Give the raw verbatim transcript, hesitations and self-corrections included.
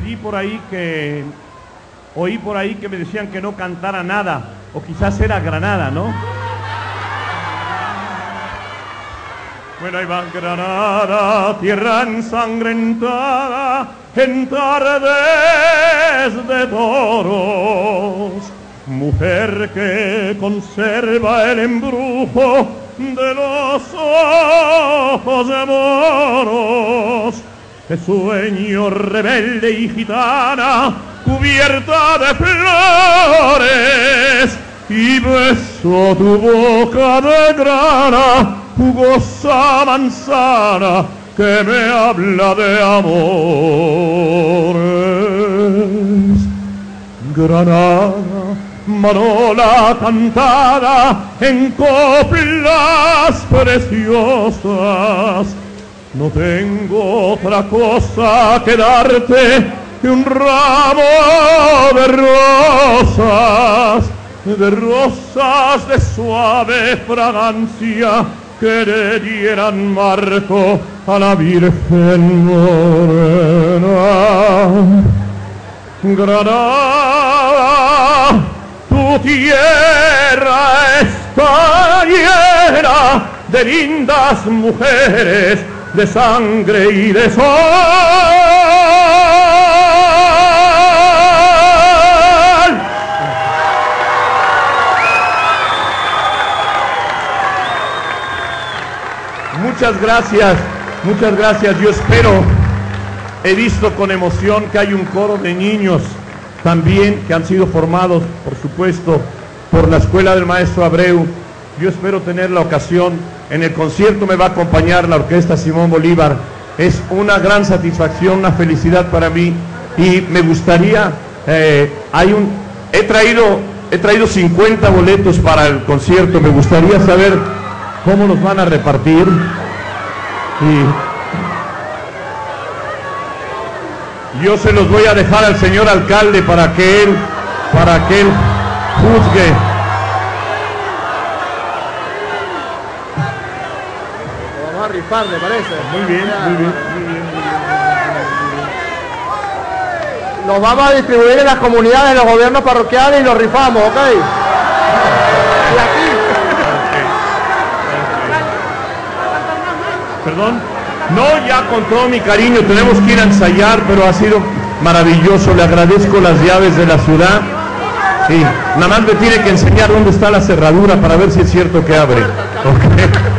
oí por ahí que oí por ahí que me decían que no cantara nada, o quizás era Granada, ¿no? Bueno, ahí va. Granada, tierra ensangrentada en tardes de toros, mujer que conserva el embrujo de los ojos de moros, de sueño rebelde y gitana, cubierta de flores, y beso tu boca de grana, jugosa manzana que me habla de amores. Granada, Manola cantada en coplas preciosas, no tengo otra cosa que darte que un ramo de rosas, de rosas de suave fragancia que le dieran marco a la Virgen morena. Granada, tu tierra está llena de lindas mujeres, de sangre y de sol. Muchas gracias, muchas gracias. Yo espero, he visto con emoción que hay un coro de niños también que han sido formados, por supuesto, por la Escuela del Maestro Abreu. Yo espero tener la ocasión. En el concierto me va a acompañar la Orquesta Simón Bolívar. Es una gran satisfacción, una felicidad para mí, y me gustaría, eh, hay un, he traído, he traído cincuenta boletos para el concierto. Me gustaría saber cómo nos van a repartir. Y yo se los voy a dejar al señor alcalde para que él, para que él juzgue. Lo vamos a rifar, ¿le parece? Muy bien, muy bien, muy bien. Los vamos a distribuir en las comunidades, en los gobiernos parroquiales, y los rifamos, ¿ok? Y aquí. Perdón. No, ya con todo mi cariño, tenemos que ir a ensayar, pero ha sido maravilloso. Le agradezco las llaves de la ciudad. Sí, nada más me tiene que enseñar dónde está la cerradura para ver si es cierto que abre. Okay.